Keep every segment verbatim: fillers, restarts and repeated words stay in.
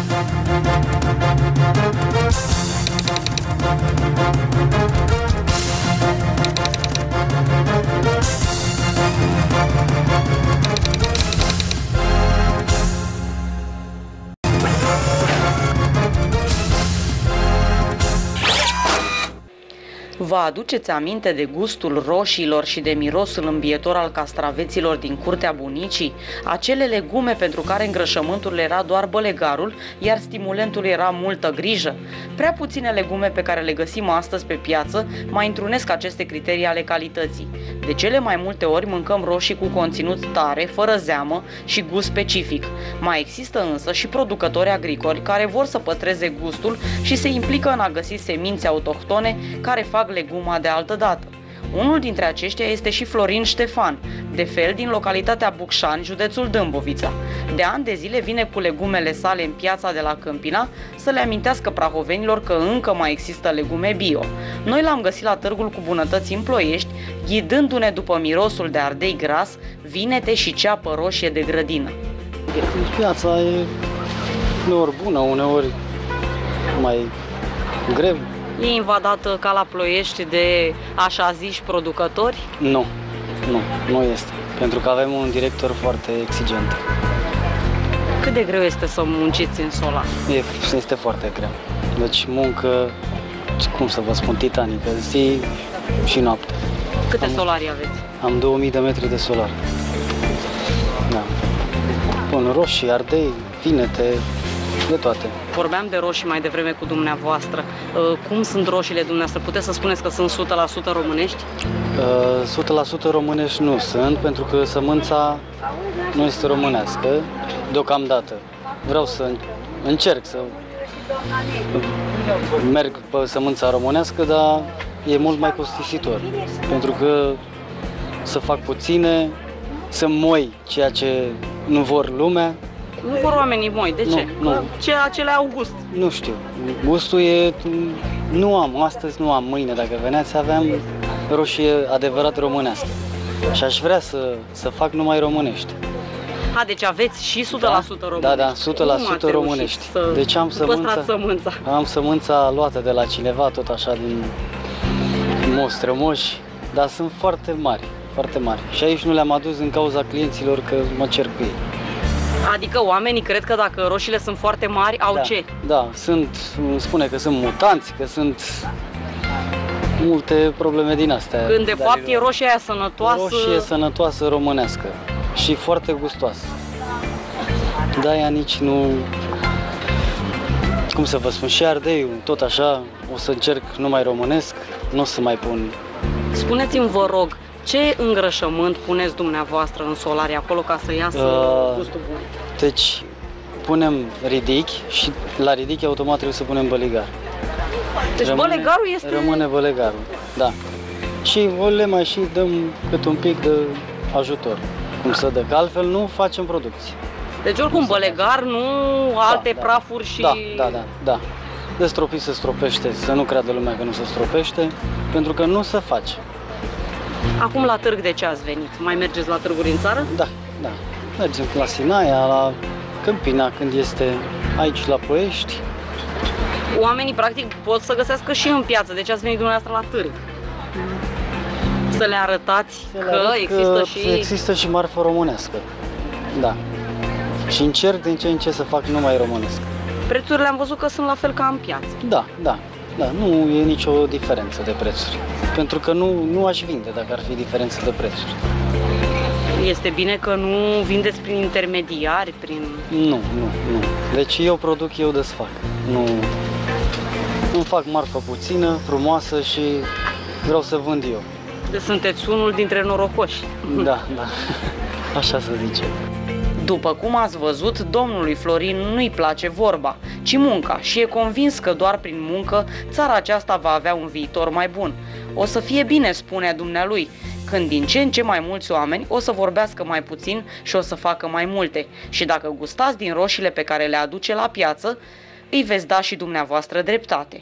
Vă aduceți aminte de gustul roșiilor și de mirosul îmbietor al castraveților din curtea bunicii? Acele legume pentru care îngrășământul era doar bălegarul, iar stimulentul era multă grijă? Prea puține legume pe care le găsim astăzi pe piață mai întrunesc aceste criterii ale calității. De cele mai multe ori mâncăm roșii cu conținut tare, fără zeamă și gust specific. Mai există însă și producători agricoli care vor să păstreze gustul și se implică în a găsi semințe autohtone care fac leguma de altă dată. Unul dintre aceștia este și Florin Ștefan, de fel din localitatea Bucșani, județul Dâmbovița. De ani de zile vine cu legumele sale în piața de la Câmpina să le amintească prahovenilor că încă mai există legume bio. Noi l-am găsit la târgul cu bunătăți în Ploiești, ghidându-ne după mirosul de ardei gras, vinete și ceapă roșie de grădină. Piața e uneori bună, uneori mai greu. E invadată ca la Ploiești de așa ziși producători? Nu, nu, nu este. Pentru că avem un director foarte exigent. Cât de greu este să munciți în solar? E, este foarte greu. Deci muncă, cum să vă spun, titanică, zi și noapte. Câte am, solari aveți? Am două mii de metri de solar. Da. Bun, roșii, ardei, vinete, de toate. Vorbeam de roșii mai devreme cu dumneavoastră. Cum sunt roșiile dumneavoastră? Puteți să spuneți că sunt o sută la sută românești? o sută la sută românești nu sunt, pentru că sămânța nu este românească deocamdată. Vreau să încerc să merg pe sămânța românească, dar e mult mai costisitor. Pentru că să fac puține, să moi ceea ce nu vor lumea. Nu vor oamenii moi, de ce? Nu, că nu. Ceea ce le au gust. Nu știu, gustul e... Nu am, astăzi nu am, mâine dacă veneați aveam roșie adevărat românească. Și aș vrea să, să fac numai românești. A, deci aveți și o sută la sută românești. Da, da, o sută la sută românești. Să deci am sămânța, sămânța. am sămânța luată de la cineva, tot așa, din moși strămoși, dar sunt foarte mari, foarte mari. Și aici nu le-am adus din cauza clienților că mă cer cu ei. Adică oamenii cred că dacă roșiile sunt foarte mari, au da, ce? Da, sunt, spune că sunt mutanți, că sunt multe probleme din astea. Când de fapt e roșia aia sănătoasă. Roșie sănătoasă românească și foarte gustoasă. De-aia nici nu... Cum să vă spun, și ardeiul, tot așa, o să încerc numai românesc, nu o să mai pun... Spuneți-mi, vă rog, ce îngrășământ puneți dumneavoastră în solari acolo ca să iasă uh, gustul bun? Deci punem ridichi și la ridichi automat trebuie să punem bălegar. Deci rămâne, bălegarul este... Rămâne bălegarul, da. Și le mai și dăm cât un pic de ajutor, cum să dă, că altfel nu facem producție. Deci oricum bălegar, nu alte da, prafuri și... Da, da, da, da. De stropit se stropește, să nu creadă lumea că nu se stropește, pentru că nu se face. Acum la târg de ce ați venit? Mai mergeți la târguri în țară? Da, da. Mergem la Sinaia, la Câmpina, când este aici la Ploiești. Oamenii practic pot să găsească și în piață, deci ați venit dumneavoastră la târg. Să le arătați să le că arăt există că și... există și marfă românească. Da. Și încerc din ce în ce să fac numai românesc. Prețurile am văzut că sunt la fel ca în piață. Da, da. Da, nu e nicio diferență de prețuri. Pentru că nu, nu aș vinde dacă ar fi diferență de prețuri. Este bine că nu vindeți prin intermediari, prin... Nu, nu, nu. Deci eu produc, eu desfac. Nu, nu fac marfă puțină, frumoasă și vreau să vând eu. Deci sunteți unul dintre norocoși. Da, da. Așa se zice. După cum ați văzut, domnului Florin nu-i place vorba, ci munca și e convins că doar prin muncă țara aceasta va avea un viitor mai bun. O să fie bine, spune dumnealui, când din ce în ce mai mulți oameni o să vorbească mai puțin și o să facă mai multe. Și dacă gustați din roșiile pe care le aduce la piață, îi veți da și dumneavoastră dreptate.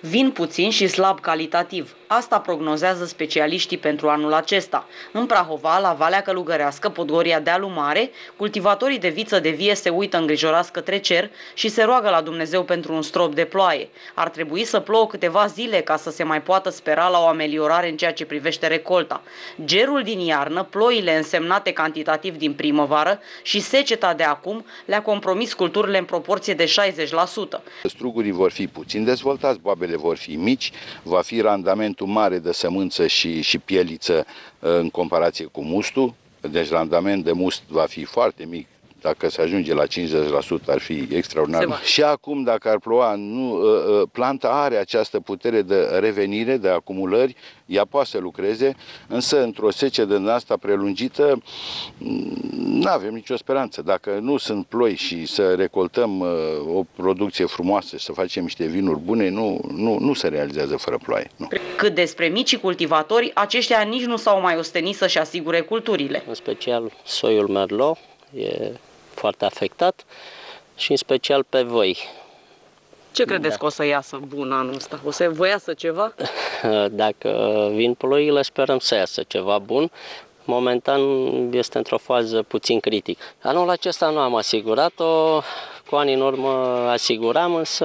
Vin puțin și slab calitativ. Asta prognozează specialiștii pentru anul acesta. În Prahova, la Valea Călugărească, Podgoria Dealu Mare, cultivatorii de viță de vie se uită îngrijorați către cer și se roagă la Dumnezeu pentru un strop de ploaie. Ar trebui să plouă câteva zile ca să se mai poată spera la o ameliorare în ceea ce privește recolta. Gerul din iarnă, ploile însemnate cantitativ din primăvară și seceta de acum le-a compromis culturile în proporție de șaizeci la sută. Strugurii vor fi puțin dezvoltați, boabele vor fi mici, va fi randamentul mare de sămânță și, și pieliță în comparație cu mustul, deci randament de must va fi foarte mic. Dacă se ajunge la cincizeci la sută ar fi extraordinar. Și acum, dacă ar ploua, nu, planta are această putere de revenire, de acumulări, ea poate să lucreze, însă într-o secetă din asta prelungită nu avem nicio speranță. Dacă nu sunt ploi și să recoltăm o producție frumoasă și să facem niște vinuri bune, nu, nu, nu se realizează fără ploaie. Nu. Cât despre micii cultivatori, aceștia nici nu s-au mai ostenit să-și asigure culturile. În special soiul Merlot e foarte afectat și în special pe voi. Ce credeți da. că o să iasă bun anul ăsta? O să vă iasă ceva? Dacă vin ploile, sperăm să iasă ceva bun. Momentan este într-o fază puțin critică. Anul acesta nu am asigurat-o, cu ani în urmă asiguram, însă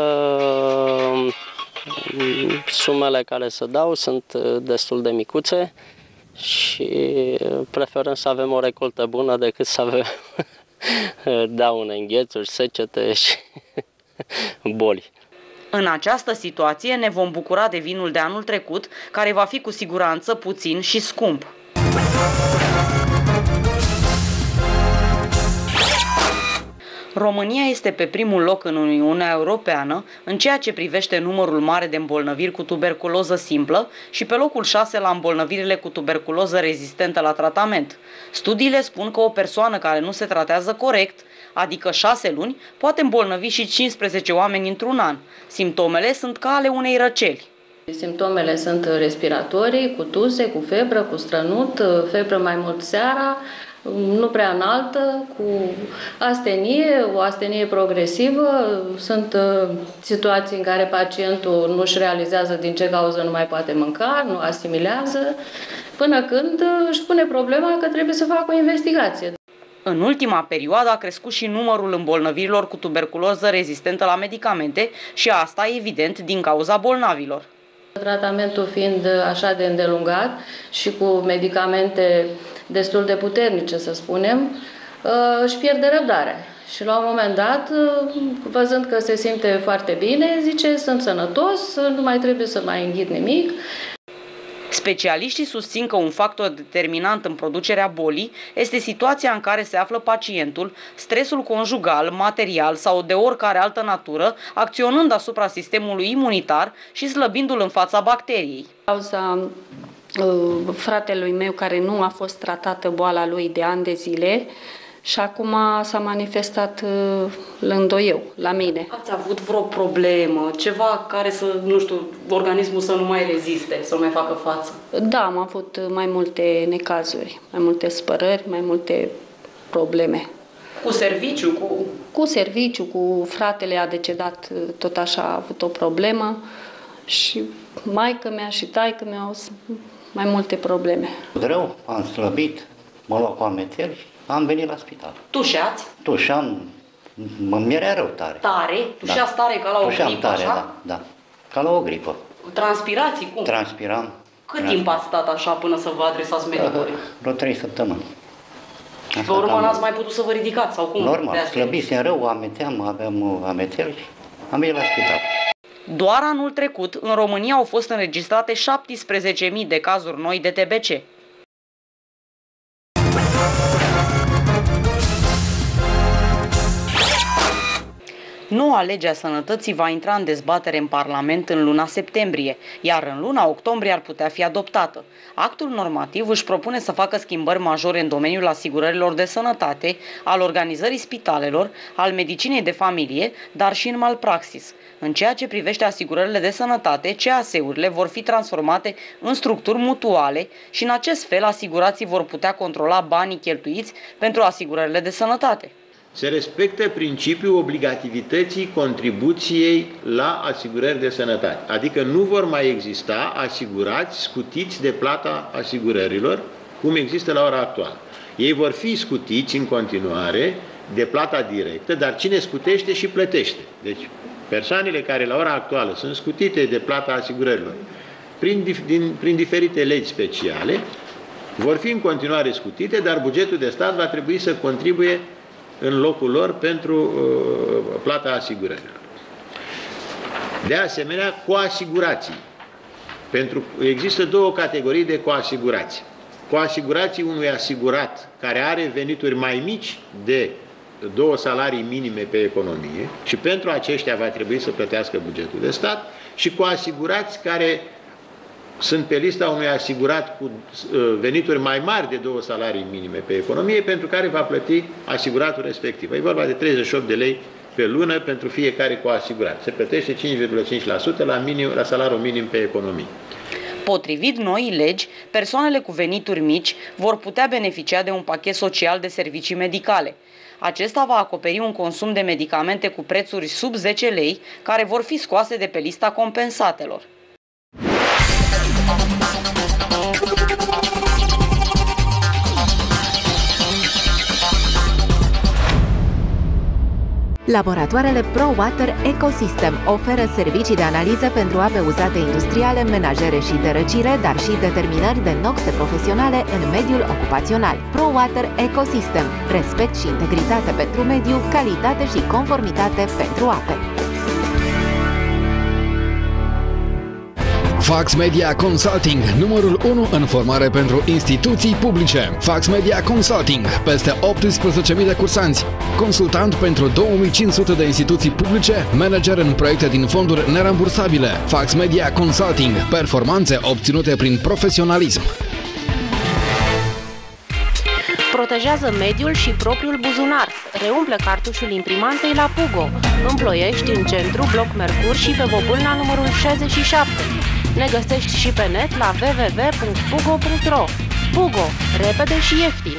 sumele care se dau sunt destul de micuțe și preferăm să avem o recoltă bună decât să avem daune, înghețuri, secete și boli. În această situație ne vom bucura de vinul de anul trecut, care va fi cu siguranță puțin și scump. România este pe primul loc în Uniunea Europeană în ceea ce privește numărul mare de îmbolnăviri cu tuberculoză simplă și pe locul șase la îmbolnăvirile cu tuberculoză rezistentă la tratament. Studiile spun că o persoană care nu se tratează corect, adică șase luni, poate îmbolnăvi și cincisprezece oameni într-un an. Simptomele sunt ca ale unei răceli. Simptomele sunt respiratorii, cu tuse, cu febră, cu strănut, febră mai mult seara, nu prea înaltă, cu astenie, o astenie progresivă. Sunt situații în care pacientul nu își realizează din ce cauză nu mai poate mânca, nu asimilează, până când își pune problema că trebuie să facă o investigație. În ultima perioadă a crescut și numărul îmbolnăvirilor cu tuberculoză rezistentă la medicamente și asta, evident, din cauza bolnavilor. Tratamentul fiind așa de îndelungat și cu medicamente destul de puternice, să spunem, își pierde răbdarea. Și la un moment dat, văzând că se simte foarte bine, zice, sunt sănătos, nu mai trebuie să mai înghit nimic. Specialiștii susțin că un factor determinant în producerea bolii este situația în care se află pacientul, stresul conjugal, material sau de oricare altă natură, acționând asupra sistemului imunitar și slăbindu-l în fața bacteriei. Cauza uh, fratelui meu care nu a fost tratată boala lui de ani de zile, și acum s-a manifestat uh, lândoieu la mine. Ați avut vreo problemă, ceva care să, nu știu, organismul să nu mai reziste, să nu mai facă față? Da, am avut mai multe necazuri, mai multe spărări, mai multe probleme. Cu serviciu? Cu, cu serviciu, cu fratele a decedat, tot așa a avut o problemă și maică-mea și taică-mea au mai multe probleme. Rău, am slăbit, mă luau cu amețel și am venit la spital. Tușeați? Tușeam, mi-era rău tare. Tare? Tușeați da. tare ca la o Tușeam gripă, tare, așa? da, da, ca la o gripă. Transpirații cum? Transpiram. Cât transpiram. timp ați stat așa până să vă adresați medicului? Vreo trei săptămâni. Și pe urmă n-ați mai putut să vă ridicați sau cum? Normal, slăbisem rău, amețeam, aveam amețel și am venit la spital. Doar anul trecut, în România au fost înregistrate șaptesprezece mii de cazuri noi de T B C. Noua lege a sănătății va intra în dezbatere în Parlament în luna septembrie, iar în luna octombrie ar putea fi adoptată. Actul normativ își propune să facă schimbări majore în domeniul asigurărilor de sănătate, al organizării spitalelor, al medicinei de familie, dar și în malpraxis. În ceea ce privește asigurările de sănătate, C A S-urile vor fi transformate în structuri mutuale și în acest fel asigurații vor putea controla banii cheltuiți pentru asigurările de sănătate. se respectă principiul obligativității contribuției la asigurări de sănătate. Adică nu vor mai exista asigurați scutiți de plata asigurărilor, cum există la ora actuală. Ei vor fi scutiți în continuare de plata directă, dar cine scutește și plătește. Deci, persoanele care la ora actuală sunt scutite de plata asigurărilor prin, din, prin diferite legi speciale, vor fi în continuare scutite, dar bugetul de stat va trebui să contribuie în locul lor pentru uh, plata asigurărilor. De asemenea, coasigurații. Pentru, există două categorii de coasigurații. Coasigurații unui asigurat care are venituri mai mici de două salarii minime pe economie și pentru aceștia va trebui să plătească bugetul de stat, și coasigurați care sunt pe lista unui asigurat cu venituri mai mari de două salarii minime pe economie, pentru care va plăti asiguratul respectiv. E vorba de treizeci și opt de lei pe lună pentru fiecare coasigurat. Se plătește cinci virgulă cinci la sută la, minim, la salariul minim pe economie. Potrivit noii legi, persoanele cu venituri mici vor putea beneficia de un pachet social de servicii medicale. Acesta va acoperi un consum de medicamente cu prețuri sub zece lei, care vor fi scoase de pe lista compensatelor. Laboratoarele ProWater Ecosystem oferă servicii de analiză pentru ape uzate industriale, menajere și de răcire, dar și determinări de noxe profesionale în mediul ocupațional. ProWater Ecosystem. Respect și integritate pentru mediu, calitate și conformitate pentru ape. Fax Media Consulting, numărul unu în formare pentru instituții publice. Fax Media Consulting, peste optsprezece mii de cursanți. Consultant pentru două mii cinci sute de instituții publice, manager în proiecte din fonduri nerambursabile. Fax Media Consulting, performanțe obținute prin profesionalism. Protejează mediul și propriul buzunar. Reumple cartușul imprimantei la Pugo. În Ploiești, în centru, bloc Mercur și pe Bobâlna numărul șaizeci și șapte. Ne găsești și pe net la w w w punct pugo punct ro. Pugo. Repede și ieftin.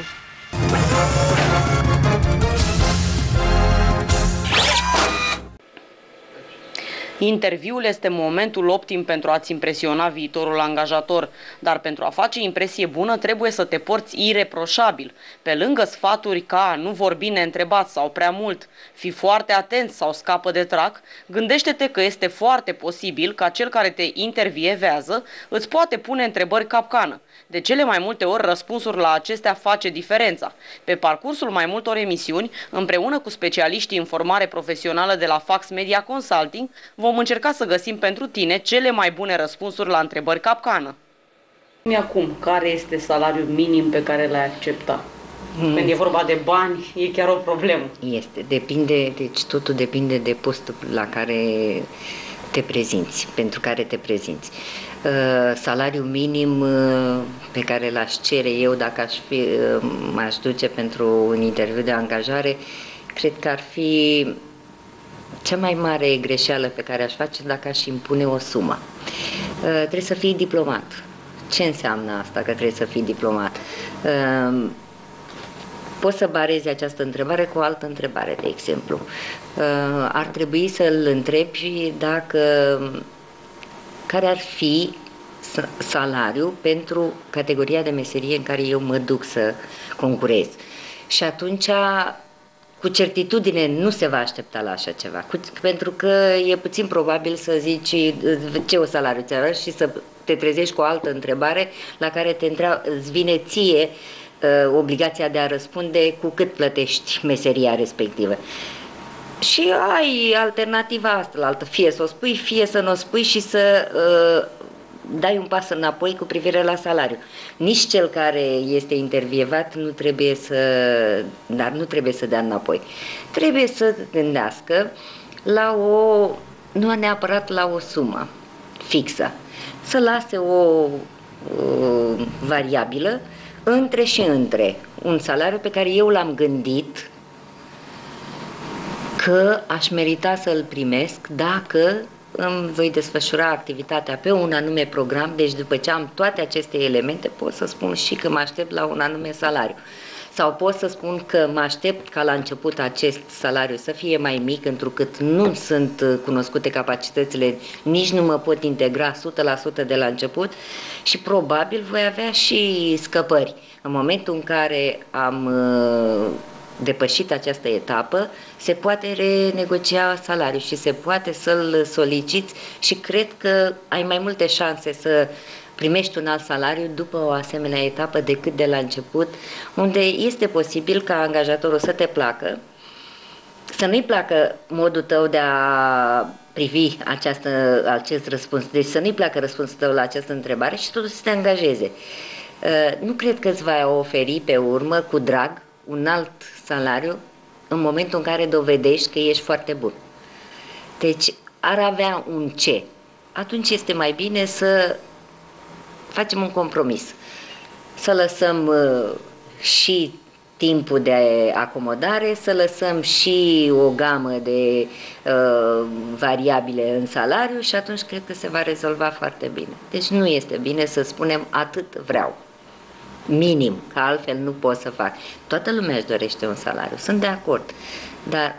Interviul este momentul optim pentru a-ți impresiona viitorul angajator, dar pentru a face impresie bună trebuie să te porți ireproșabil. Pe lângă sfaturi ca nu vorbi neîntrebat sau prea mult, fi foarte atent sau scapă de trac, gândește-te că este foarte posibil ca cel care te intervievează îți poate pune întrebări capcană. De cele mai multe ori, răspunsul la acestea face diferența. Pe parcursul mai multor emisiuni, împreună cu specialiștii în formare profesională de la Fax Media Consulting, vom încerca să găsim pentru tine cele mai bune răspunsuri la întrebări capcană. Acum, care este salariul minim pe care l-ai accepta? Mm. Când e vorba de bani, e chiar o problemă. Este, depinde, deci totul depinde de postul la care te prezinți, pentru care te prezinți. Uh, salariul minim uh, pe care l-aș cere eu dacă aș fi, uh, m-aș duce pentru un interviu de angajare, cred că ar fi cea mai mare greșeală pe care aș face dacă aș impune o sumă. Uh, trebuie să fii diplomat. Ce înseamnă asta că trebuie să fii diplomat? Uh, Poți să barezi această întrebare cu o altă întrebare, de exemplu. Uh, ar trebui să-l întrebi dacă care ar fi salariul pentru categoria de meserie în care eu mă duc să concurez. Și atunci, cu certitudine, nu se va aștepta la așa ceva, cu, pentru că e puțin probabil să zici ce o salariu ți arăți și să te trezești cu o altă întrebare la care te întreabă, îți vine ție uh, obligația de a răspunde cu cât plătești meseria respectivă. Și ai alternativa asta la altă, fie să o spui, fie să nu o spui și să uh, dai un pas înapoi cu privire la salariu. Nici cel care este intervievat nu trebuie să, dar nu trebuie să dea înapoi. Trebuie să gândească la o, nu neapărat la o sumă fixă, să lase o, o variabilă între și între un salariu pe care eu l-am gândit că aș merita să-l primesc dacă îmi voi desfășura activitatea pe un anume program, deci după ce am toate aceste elemente pot să spun și că mă aștept la un anume salariu. Sau pot să spun că mă aștept ca la început acest salariu să fie mai mic, întrucât nu sunt cunoscute capacitățile, nici nu mă pot integra o sută la sută de la început și probabil voi avea și scăpări. În momentul în care am depășit această etapă, se poate renegocia salariul și se poate să-l soliciți și cred că ai mai multe șanse să primești un alt salariu după o asemenea etapă decât de la început, unde este posibil ca angajatorul să te placă, să nu-i placă modul tău de a privi această, acest răspuns, deci să nu-i placă răspunsul tău la această întrebare și totuși să te angajeze. Nu cred că îți va oferi pe urmă, cu drag, un alt salariu în momentul în care dovedești că ești foarte bun. Deci ar avea un ce. Atunci este mai bine să facem un compromis. Să lăsăm uh, și timpul de acomodare, să lăsăm și o gamă de uh, variabile în salariu și atunci cred că se va rezolva foarte bine. Deci nu este bine să spunem atât vreau. Minim, că altfel nu pot să fac. Toată lumea își dorește un salariu, sunt de acord, dar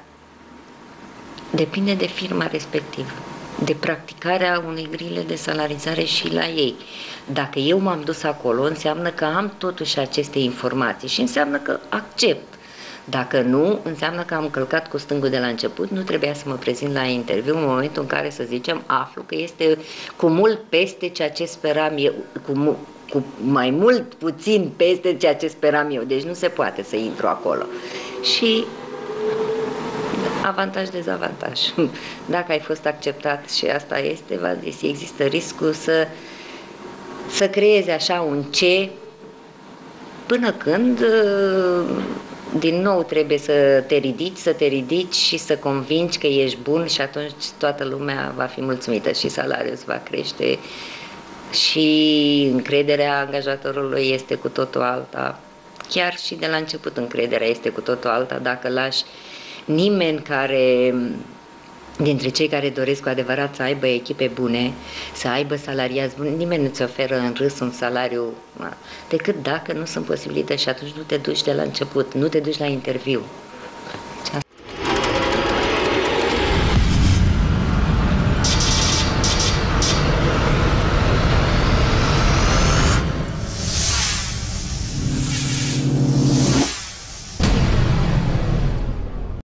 depinde de firma respectivă, de practicarea unei grile de salarizare și la ei. Dacă eu m-am dus acolo, înseamnă că am totuși aceste informații și înseamnă că accept. Dacă nu, înseamnă că am călcat cu stângul de la început, nu trebuia să mă prezint la interviu în momentul în care, să zicem, aflu că este cu mult peste ceea ce speram eu, cu, cu mai mult puțin peste ceea ce speram eu, deci nu se poate să intru acolo. Și avantaj-dezavantaj. Dacă ai fost acceptat și asta este, există riscul să, să creezi așa un ce până când din nou trebuie să te ridici, să te ridici și să convingi că ești bun și atunci toată lumea va fi mulțumită și salariul îți va crește și încrederea angajatorului este cu totul alta. Chiar și de la început încrederea este cu totul alta dacă lași nimeni care, dintre cei care doresc cu adevărat să aibă echipe bune, să aibă salariați buni, nimeni nu-ți oferă în râs un salariu decât dacă nu sunt posibilități și atunci nu te duci de la început, nu te duci la interviu.